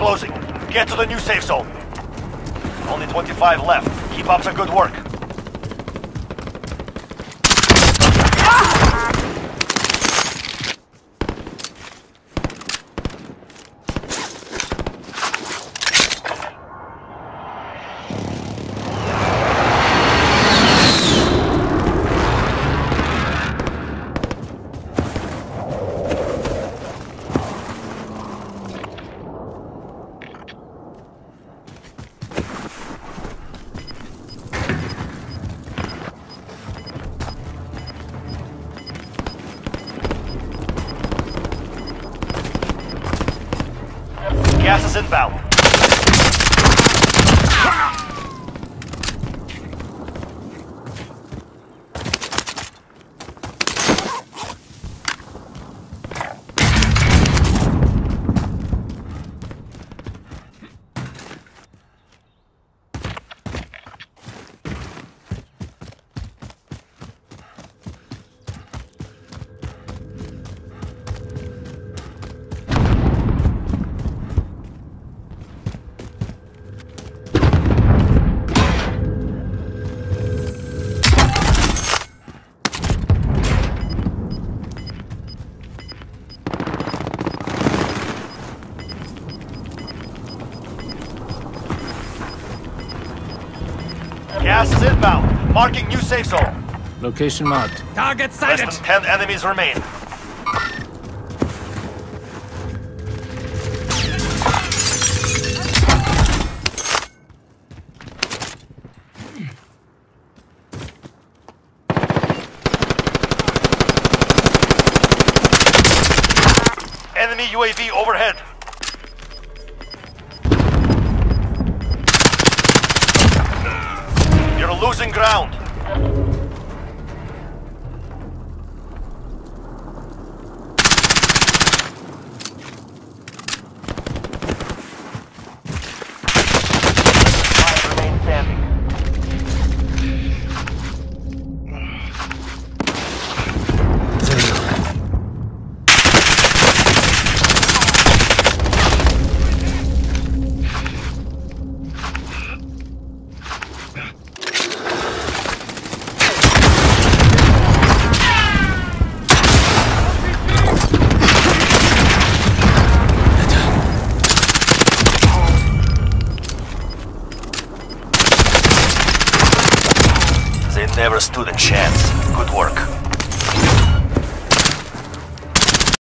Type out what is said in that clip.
closing. Get to the new safe zone. Only 25 left. Keep up the good work. Gas is inbound. Gas is inbound. Marking new safe zone. Location marked. Target sighted! Less than 10 enemies remain. Enemy UAV overhead. You're losing ground. Five remain standing. They never stood a chance. Good work.